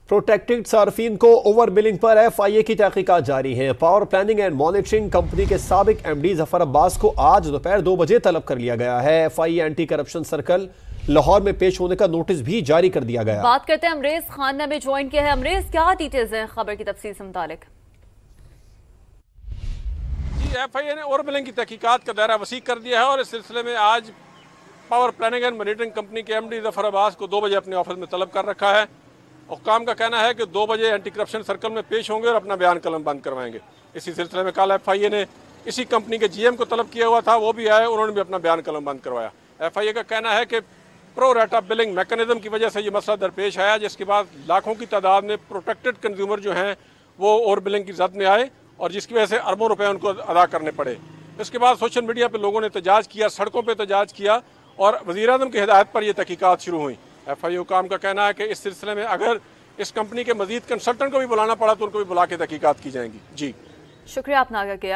Protected सार्फिन को over billing पर FIA की तहकीकात जारी है। Power planning and monitoring company के साबिक MD जफर अब्बास को आज दोपहर 2 बजे तलब कर लिया गया है। FIA anti corruption circle Lahore में पेश होने का नोटिस भी जारी कर दिया गया। बात करते हैं अमरेज खान ने हमें ज्वाइन किया है। अमरेज, क्या डिटेल्स हैं खबर की तफसील से मुतालिक? जी, FIA ने ओवर बिलिंग की तहकीकात का दायरा वसी कर दिया है और इस सिलसिले में आज power planning and monitoring company के MD जफर अब्बास को 2 बजे अपने ऑफिस में तलब कर रखा है। हुक्काम का कहना है कि 2 बजे एंटी करप्शन सर्कल में पेश होंगे और अपना बयान कलम बंद करवाएंगे। इसी सिलसिले में कल FIA ने इसी कंपनी के GM को तलब किया हुआ था, वो भी आए, उन्होंने भी अपना बयान कलम बंद करवाया। FIA का कहना है कि प्रो रेटा बिलिंग मैकेनिज्म की वजह से ये मसला दरपेश आया, जिसके बाद लाखों की तादाद में प्रोटेक्टेड कंज्यूमर जो हैं वो ओवर बिलिंग की जद में आए और जिसकी वजह से अरबों रुपए उनको अदा करने पड़े। इसके बाद सोशल मीडिया पर लोगों ने एहतजाज किया, सड़कों पर एहतजाज किया और वज़ीर-ए-आज़म की हिदायत पर यह तहकीकात शुरू हुई। FIA हुक्काम का कहना है कि इस सिलसिले में अगर इस कंपनी के मजीद कंसल्टेंट को भी बुलाना पड़ा तो उनको भी बुला के तहकीकात की जाएंगी। जी शुक्रिया, आपने आगे किया।